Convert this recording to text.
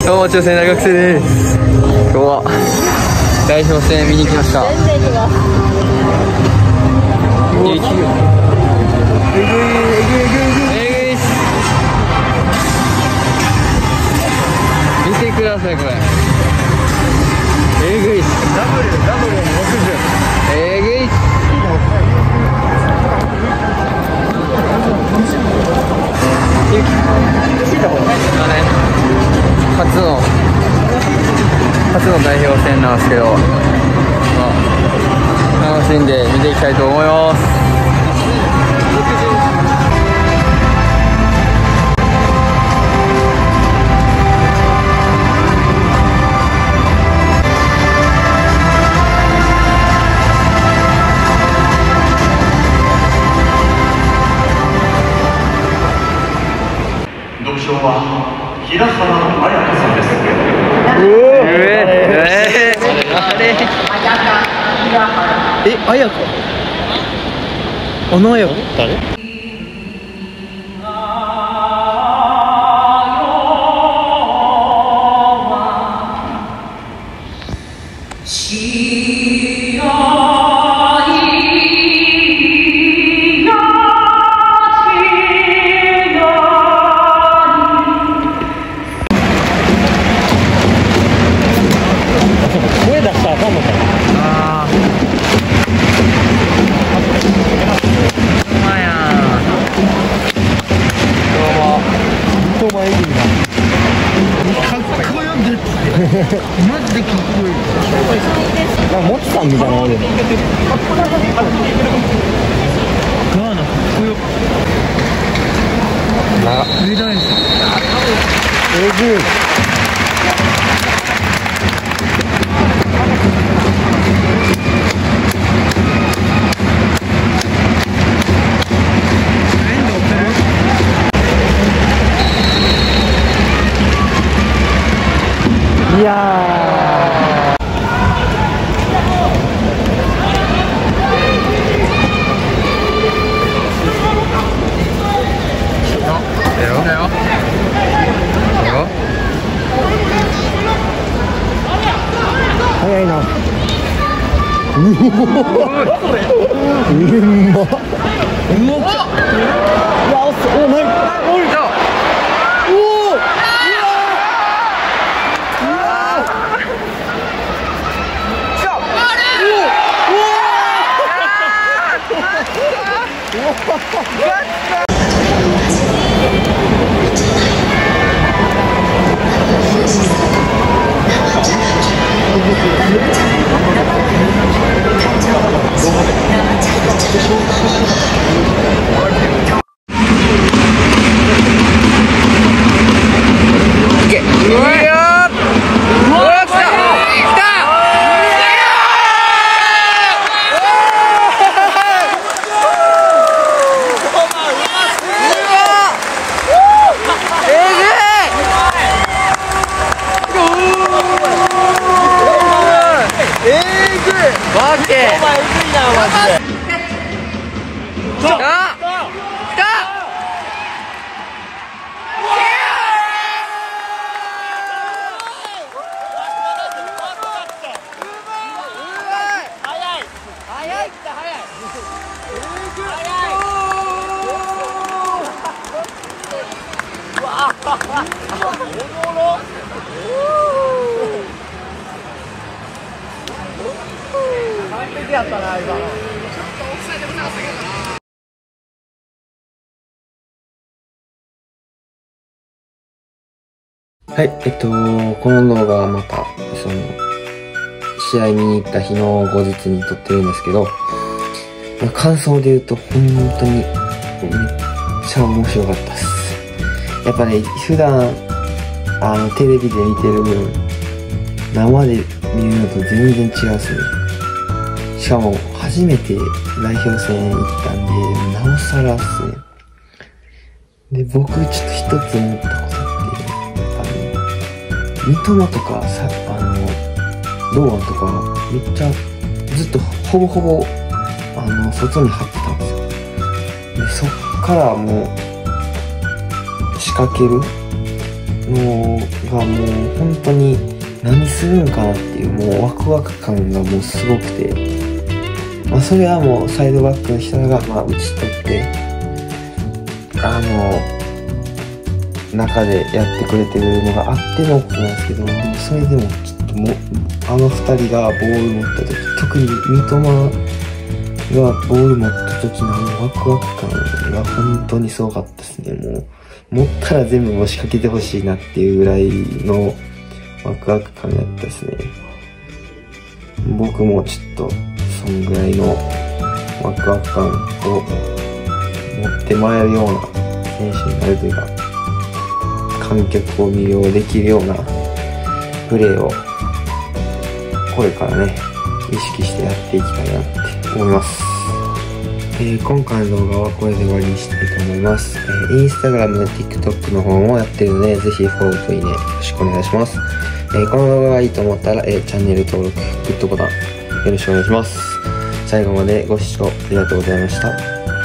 どうも、中世大学生です。今日は代表戦見に来ました。全然行きます。えぐいっす。見てください、これ。えぐいっす。ダブル60。えぐいっす。初の代表戦なんですけど、楽しんで見ていきたいと思います。 独唱は平原綾香さんです。 綾香？あの綾香？誰？マジでかっこいい。なんかモチさんみたいなのおるよね。ガーナかっこよ。上田です。えぐい。いやー、早いな。うまっ。完璧やったな、今の。ちょっとオフサイドもなかったけどな。 はい、この動画はまた、試合見に行った日の後日に撮ってるんですけど、感想で言うと、本当に、めっちゃ面白かったです。やっぱね、普段、テレビで見てる分、生で見るのと全然違うっすね。しかも、初めて代表戦行ったんで、なおさらっすね。で、僕、ちょっと一つ思ったことって、三笘とか堂安とかめっちゃずっとほぼほぼ外に張ってたんですよ。でそっからもう仕掛けるのがもう本当に何するんかなっていうもうワクワク感がもうすごくて、それはもうサイドバックの人が打ち取って中でやってくれてるのがあってのことなんですけど、でもそれでもちょっともう2人がボール持った時、特に三笘がボール持った時のワクワク感が本当にすごかったですね。もう持ったら全部もう仕掛けてほしいなっていうぐらいのワクワク感やったですね。僕もちょっとそんぐらいのワクワク感を持ってもらえるような選手になるというか、観客を魅了できるようなプレーをこれからね意識してやっていきたいなって思います。今回の動画はこれで終わりにしたいと思います。インスタグラム、TikTok の方もやってるので、ぜひフォローといいねよろしくお願いします。この動画がいいと思ったら、チャンネル登録、グッドボタンよろしくお願いします。最後までご視聴ありがとうございました。